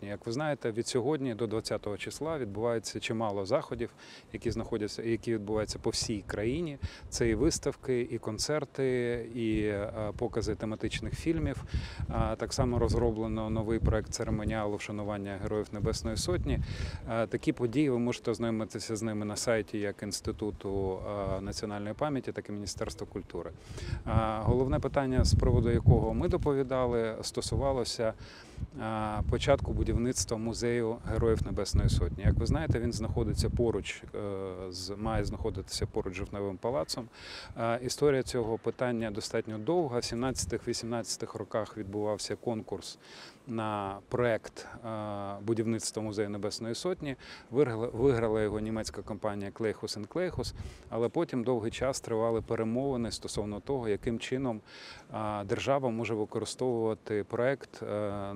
Сотні. Як ви знаєте, від сьогодні до 20 числа відбувається чимало заходів, які відбуваються по всій країні. Це і виставки, і концерти, і покази тематичних фільмів. Так само розроблено новий проект церемоніалу вшанування Героїв Небесної Сотні. Такі події ви можете ознайомитися з ними на сайті як Інституту національної пам'яті, так і Міністерства культури. Головне питання, з приводу якого ми доповідали, стосувалося початку будівництва музею Героїв Небесної Сотні. Як ви знаєте, він знаходиться поруч, має знаходитися поруч з Жовтневим палацом. Історія цього питання достатньо довга. В 17-18 роках відбувався конкурс на проект будівництва музею Небесної Сотні. Виграла його німецька компанія Клейхус & Клейхус, але потім довгий час тривали перемовини стосовно того, яким чином держава може використовувати проект,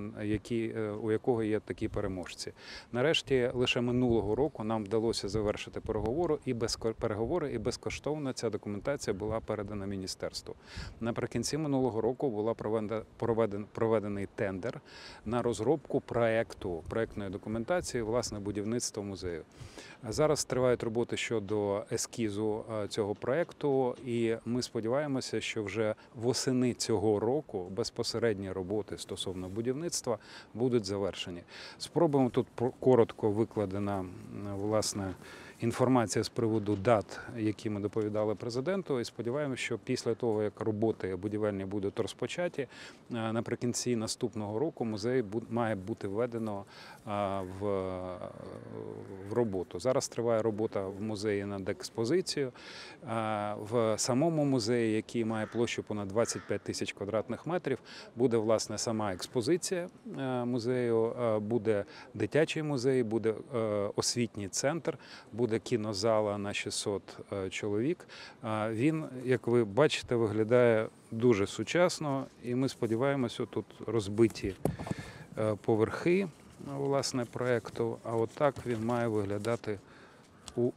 у якого є такі переможці. Нарешті, лише минулого року нам вдалося завершити переговори, і безкоштовно ця документація була передана міністерству. Наприкінці минулого року була проведений тендер на розробку проектної документації, власне, будівництва музею. Зараз тривають роботи щодо ескізу цього проекту, і ми сподіваємося, що вже восени цього року безпосередні роботи стосовно будівництва будуть завершені. Спробуємо, тут коротко викладена, власне, інформація з приводу дат, які ми доповідали президенту, і сподіваємося, що після того, як роботи будівельні будуть розпочаті, наприкінці наступного року музей має бути введено в роботу. Зараз триває робота в музеї над експозицією. В самому музеї, який має площу понад 25 тисяч квадратних метрів, буде, власне, сама експозиція музею, буде дитячий музей, буде освітній центр, буде кінозала на 600 чоловік. Він, як ви бачите, виглядає дуже сучасно, і ми сподіваємося, тут розбиті поверхи, власне, проєкту, а отак він має виглядати у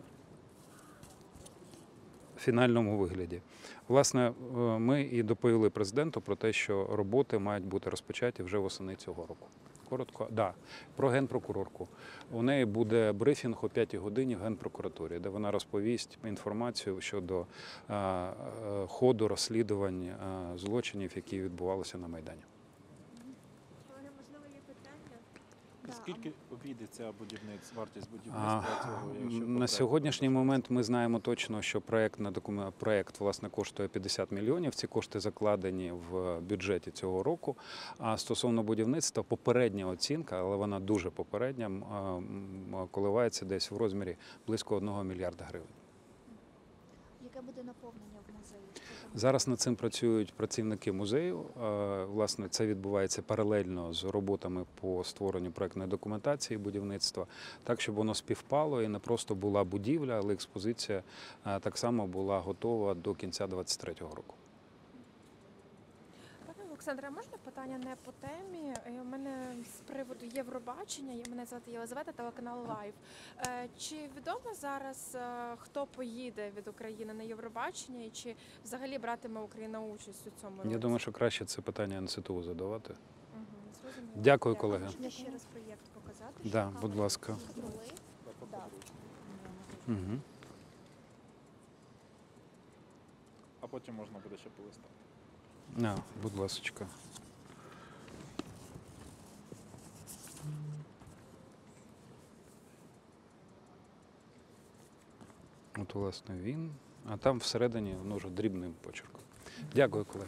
фінальному вигляді. Власне, ми і доповіли президенту про те, що роботи мають бути розпочаті вже восени цього року. Коротко, про Генпрокурорку. У неї буде брифінг о 5 годині в Генпрокуратурі, де вона розповість інформацію щодо ходу розслідувань злочинів, які відбувалися на Майдані. Можливо, є питання? Скільки обійдеться вартість будівництва цього? На сьогоднішній момент ми знаємо точно, що проєкт, власне, коштує 50 мільйонів. Ці кошти закладені в бюджеті цього року. А стосовно будівництва, попередня оцінка, але вона дуже попередня, коливається десь в розмірі близько 1 мільярда гривень. Яке буде наповнення в музеї? Зараз над цим працюють працівники музею. Власне, це відбувається паралельно з роботами по створенню проектної документації будівництва, так, щоб воно співпало і не просто була будівля, але експозиція так само була готова до кінця 2023 року. Пане Олександре, можна питання не по темі? У мене з приводу Євробачення, мене звати Єлизавета, телеканал Лайв. Чи відомо зараз, хто поїде від України на Євробачення і чи взагалі братиме Україна участь у цьому році? Я думаю, що краще це питання НСТУ задавати. Зрозуміло. Дякую, колеги. Можна ще раз проєкт показати? Да, будь ласка. Угу. А потім можна буде ще полистати. Будь ласочка. От, власне, він. А там всередині воно вже дрібним почерком. Дякую, колеги.